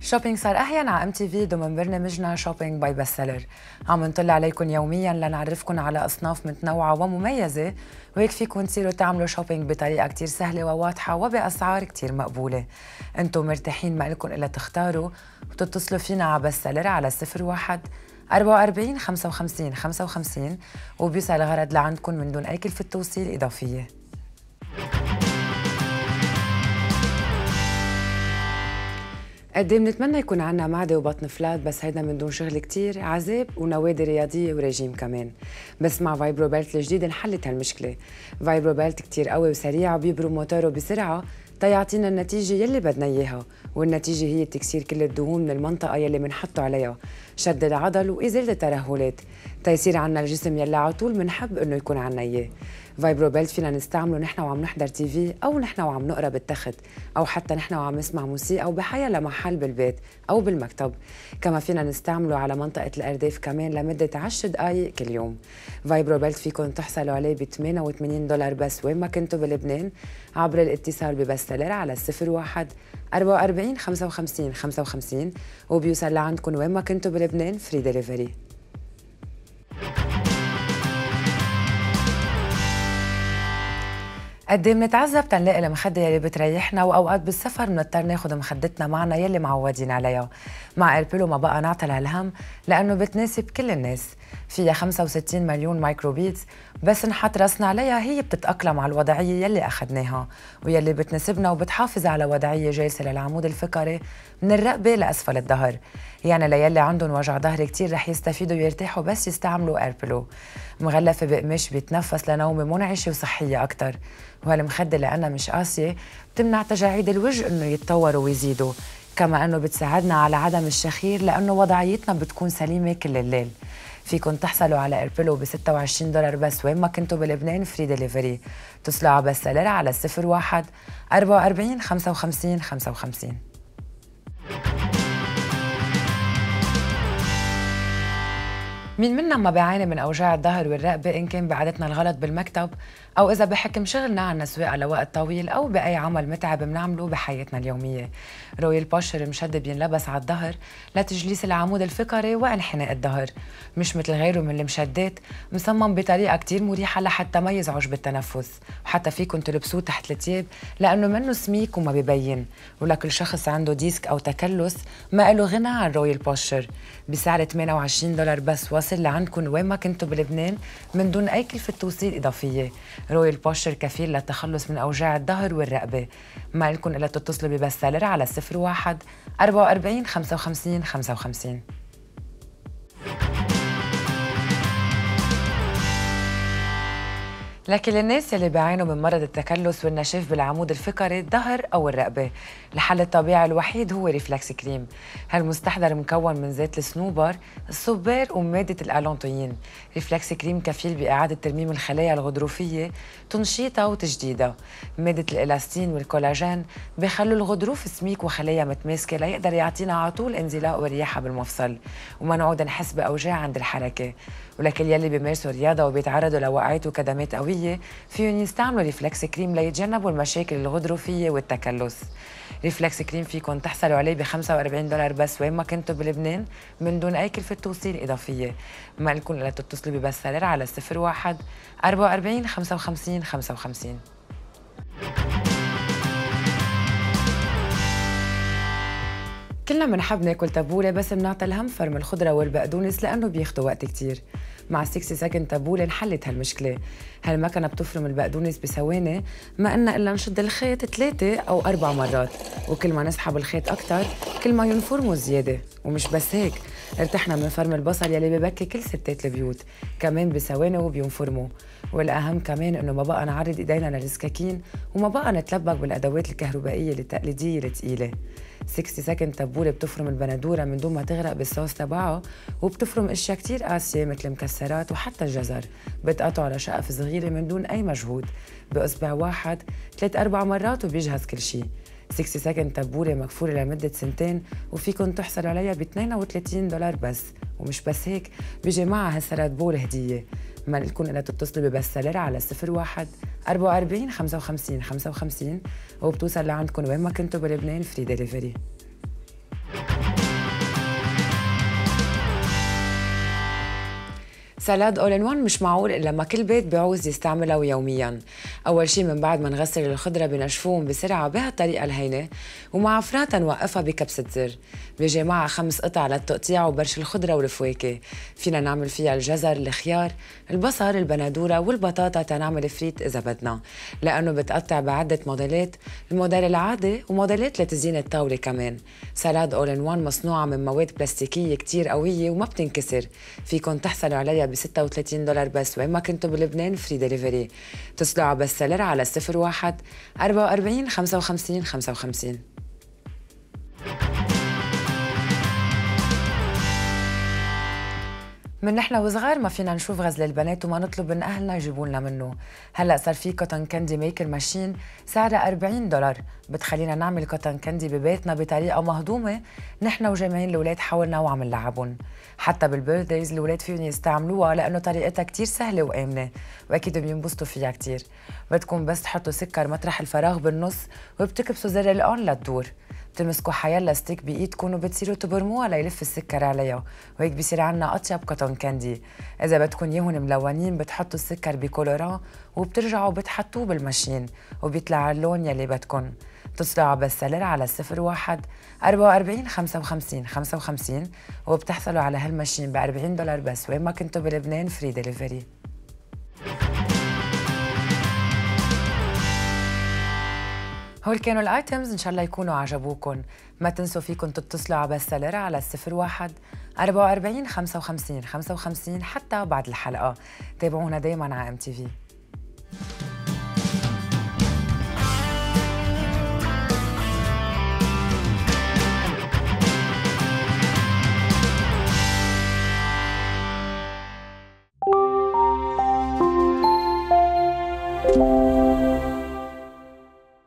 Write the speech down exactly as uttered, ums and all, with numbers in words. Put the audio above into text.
شوبينج صار أحيانا على ام تي في ضمن برنامجنا شوبينج باي بست سيلر. عم نطلع عليكم يوميا لنعرفكم على أصناف متنوعة ومميزة، وهيك فيكم تصيروا تعملوا شوبينج بطريقة كتير سهلة وواضحة وبأسعار كتير مقبولة. انتم مرتاحين، ما لكم إلا تختاروا وتتصلوا فينا على بست سيلر على صفر واحد أربعة وأربعين خمسة وخمسين خمسة وخمسين وبيوصل الغرض لعندكم من دون أي كلفة توصيل إضافية. قد ايه بنتمنى يكون عنا معدة وبطن فلات، بس هيدا من دون شغل كتير عذاب ونوادي رياضية وريجيم كمان. بس مع فايبرو بيلت الجديد انحلت هالمشكلة. فايبرو بيلت كتير قوي وسريع وبيبرم موتوره بسرعة تيعطينا النتيجة يلي بدنا إياها، والنتيجة هي تكسير كل الدهون من المنطقة يلي منحطه عليها، شد العضل وإزالة الترهلات، تيصير عنا الجسم يلي على طول منحب إنه يكون عنا إياه. فايبرو بيلت فينا نستعمله نحن وعم نحضر تي في، أو نحن وعم نقرا بالتخت، أو حتى نحن وعم نسمع موسيقى، أو بحيا لمحل بالبيت أو بالمكتب. كما فينا نستعمله على منطقة الأرداف كمان لمدة عشر دقايق كل يوم. فايبرو بيلت فيكم تحصلوا عليه ب ثمانية وثمانين دولار بس وين ما كنتوا بلبنان، عبر الاتصال ببست سيلر على صفر واحد أربعة وأربعين خمسة وخمسين خمسة وخمسين وبيوصل لعندكم وين ما كنتوا بلبنان فري ديليفري. قد ايه بنتعذب تنلاقي المخدة يلي بتريحنا، واوقات بالسفر بنضطر ناخذ مخدتنا معنا يلي معودين عليها. مع ايربيلو ما بقى نعطل هالهم لانه بتناسب كل الناس، فيها خمسة وستين مليون مايكرو بيتس، بس نحط راسنا عليها هي بتتاقلم على الوضعيه يلي اخذناها ويلي بتناسبنا، وبتحافظ على وضعيه جالسه للعمود الفقري من الرقبه لاسفل الظهر. يعني ليلي عندهم وجع ظهر كتير رح يستفيدوا ويرتاحوا بس يستعملوا ايربيلو. مغلفه بقماش بيتنفس لنومه منعشه وصحيه اكثر، وهالمخدة لأنها مش قاسية بتمنع تجاعيد الوجه إنه يتطوروا ويزيدوا، كما إنه بتساعدنا على عدم الشخير لأنه وضعيتنا بتكون سليمة كل الليل. فيكن تحصلوا على ايربيلو ب ستة وعشرين دولار بس وين ما كنتوا بلبنان فري ديليفري. اتصلوا على بست سيلر على صفر واحد أربعة وأربعين خمسة وخمسين خمسة وخمسين. مين منا ما بيعاني من أوجاع الظهر والرقبة، إن كان بعادتنا الغلط بالمكتب، أو إذا بحكم شغلنا عنا سواقة لوقت طويل، أو بأي عمل متعب بنعمله بحياتنا اليومية. رويال بوشر مشد بينلبس على الظهر لتجليس العمود الفقري وانحناء الظهر، مش مثل غيره من المشدات، مصمم بطريقة كتير مريحة لحتى ما يزعج بالتنفس، وحتى فيكن تلبسوه تحت التياب لأنه منه سميك وما ببين. ولكل شخص عنده ديسك أو تكلس ما له غنى عن رويال بوشر، بسعر ثمانية وعشرين دولار بس واصل لعندكم وين ما كنتوا بلبنان من دون أي كلفة توصيل إضافية. رويال بوشر كفيل للتخلص من أوجاع الظهر والرقبة. ما لكم إلا تتصلوا ببست سيلر على صفر واحد أربعة وأربعين خمسة وخمسين خمسة وخمسين. لكن للناس اللي بيعانوا من مرض التكلس والنشاف بالعمود الفقري الظهر أو الرقبة، الحل الطبيعي الوحيد هو ريفلكس كريم. هالمستحضر مكون من زيت الصنوبر، الصبار ومادة الألونتوين. ريفلكس كريم كفيل بإعادة ترميم الخلايا الغضروفية، تنشيطها وتجديدها. مادة الإلاستين والكولاجين بيخلوا الغضروف سميك وخلايا متماسكة ليقدر يعطينا على طول انزلاق ورياحة بالمفصل، وما نعود نحس بأوجاع عند الحركة. ولكل يلي بيمارسوا رياضة وبيتعرضوا لوقعات وكدمات قوية فيهم يستعملوا ريفلكس كريم ليتجنبوا المشاكل الغضروفية والتكلس. ريفلكس كريم فيكم تحصلوا عليه ب خمسة وأربعين دولار بس وين ما كنتوا بلبنان من دون أي كلفة توصيل إضافية. ما لكم إلا تتصلوا ببست سيلر على صفر واحد أربعة وأربعين خمسة وخمسين خمسة وخمسين. كلنا بنحب ناكل تبوله، بس بنعطي الهم فرم الخضره والبقدونس لانه بياخدوا وقت كتير. مع ستين سكند تبوله انحلت هالمشكله. هالمكنه بتفرم البقدونس بثواني، ما إلنا الا نشد الخيط ثلاثه او اربع مرات، وكل ما نسحب الخيط اكثر كل ما ينفرموا زياده. ومش بس هيك، ارتحنا من فرم البصل يلي ببكي كل ستات البيوت كمان بثواني وبينفرموا. والاهم كمان انه ما بقى نعرض ايدينا للسكاكين، وما بقى نتلبك بالادوات الكهربائيه التقليديه الثقيله. ستين سكند تبوله بتفرم البندوره من دون ما تغرق بالصوص تبعها، وبتفرم اشياء كتير قاسيه مثل مكسرات وحتى الجزر، بتقطعه على شقف صغيره من دون اي مجهود باصبع واحد ثلاث اربع مرات وبيجهز كل شيء. ستين سكند تبوله مكفوله لمده سنتين، وفيكن تحصلوا عليها ب اثنين وثلاثين دولار بس. ومش بس هيك، بيجي معها هالسرات بول هديه. ما لكم إلا تتصلوا ببست سيلر على صفر واحد أربعة وأربعين خمسة وخمسين خمسة وخمسين وبتوصل لعندكم وين ما كنتوا بلبنان فري ديليفري. سلاد اول ان وان مش معقول الا لما كل بيت بيعوز يستعملها يوميا. اول شي من بعد ما نغسل الخضره بنشفوهم بسرعه بهالطريقه الهينه، ومع فراتا نوقفها بكبسه زر. بيجي معها خمس قطع للتقطيع وبرش الخضره والفواكه. فينا نعمل فيها الجزر، الخيار، البصل، البندوره والبطاطا تنعمل فريت اذا بدنا، لانه بتقطع بعده موديلات، الموديل العادي وموديلات لتزيين الطاوله كمان. سلاد اول ان وان مصنوعه من مواد بلاستيكيه كتير قويه وما بتنكسر. فيكن تحصلوا عليها ب ستة وثلاثين دولار بس وين ما كنتوا بلبنان، فري دليفري. اتصلوا على بستسيلر على صفر واحد أربعة وأربعين خمسة وخمسين خمسة وخمسين. من نحن وصغار ما فينا نشوف غزل البنات وما نطلب من اهلنا يجيبوا لنا منه. هلا صار في كوتن كاندي ميكر ماشين سعرها أربعين دولار، بتخلينا نعمل كوتن كاندي ببيتنا بطريقه مهضومه نحن وجميعين الاولاد حولنا وعم نلعبهم. حتى بالبيرثدايز الاولاد فيهم يستعملوها لانه طريقتها كتير سهله وامنه، واكيد بينبسطوا فيها كتير. بدكم بس تحطوا سكر مطرح الفراغ بالنص وبتكبسوا زر الاون لتدور. بتمسكوا حيلا ستيك بايدكم وبتصيروا تبرموها ليلف السكر عليها، وهيك بصير عنا اطيب كوتون كاندي. اذا بدكم اياهم ملونين بتحطوا السكر بكولوران وبترجعوا بتحطوه بالماشين وبيطلع اللون يلي بدكم. اتصلوا على بستسيلر على صفر واحد أربعة وأربعين خمسة وخمسين خمسة وخمسين وبتحصلوا على هالماشين ب أربعين دولار بس وين ما كنتوا بلبنان، فري دليفري. هول كانوا الايتمز، ان شاء الله يكونوا عجبوكم. ما تنسوا فيكم تتصلوا على بستسيلر على صفر واحد أربعة وأربعين خمسة وخمسين خمسة وخمسين حتى بعد الحلقه. تابعونا دايما على ام تي في.